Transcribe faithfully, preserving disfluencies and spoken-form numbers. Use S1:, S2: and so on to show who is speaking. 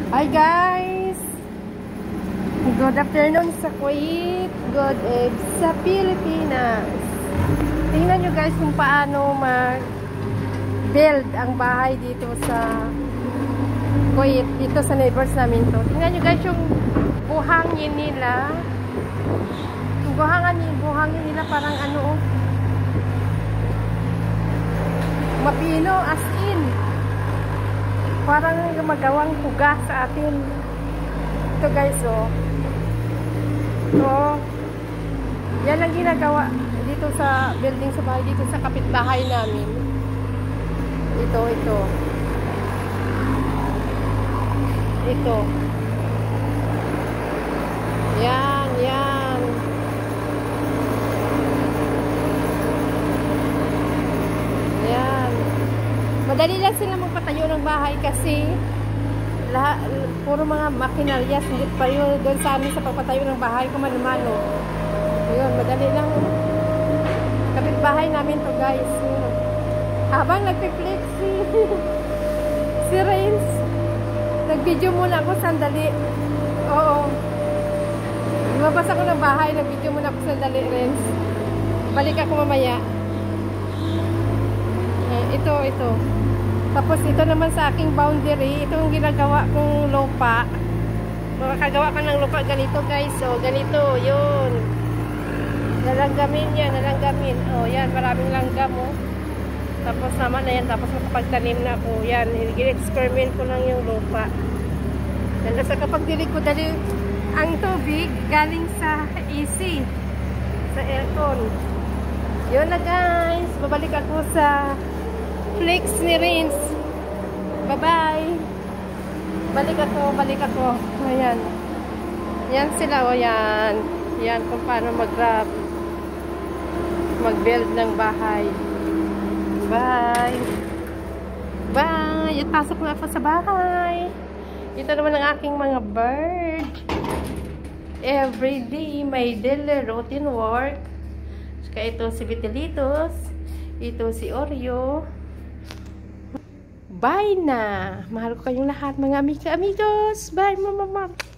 S1: Hi guys! Good afternoon sa Kuwait. Good eve sa Pilipinas. Tingnan nyo guys kung paano mag-build ang bahay dito sa Kuwait. Dito sa neighbors namin to. Tingnan nyo guys yung buhangin nila. Yung buhangin, buhangin nila parang ano oh. Mapino as in. Parang magawang puga sa atin. Ito guys, oh. So, yan ang ginagawa dito sa building sa bahay, dito sa kapitbahay namin. Ito, ito. Ito. Yan, yan. Yan. Madali lang sila magpatayo ng bahay kasi lahat, puro mga makinalya, hindi pa yun doon sa amin sa pagpatayo ng bahay kung manumano. Yun, madali lang. Kapitbahay namin to guys. Yun. Habang nagpi-flex si, si Rains, nag-video muna ako sandali. Oo. Lumabas ako ng bahay, nag-video muna ako sandali, Rains. Balik ako mamaya. Ito, ito. Tapos ito naman sa aking boundary, ito yung ginagawa kong lupa. Makakagawa ka ng lupa ganito guys. So, ganito, yun. Nalanggamin yan, nalanggamin. O, oh, yan, maraming langgam oh. Tapos naman na yan, tapos makapagtanim na ako. Yan, i-experiment ko lang yung lupa. Yan, sa kapag dilig ko, dali ang tubig galing sa A C, sa aircon. Yun na guys, babalik ako sa flex ni Rains. Bye-bye. Balik ako, balik ako. Ayan. Yan sila, o yan. Yan kung paano mag-grab. Mag-build ng bahay. Bye. Bye. At pasok na ako sa bahay. Ito naman ang aking mga bird. Everyday, may daily routine work. Kaya ito si Vitalitos. Ito si Oreo. Bye na! Mahal ko kayong lahat mga amiga amigos. Bye mama mama.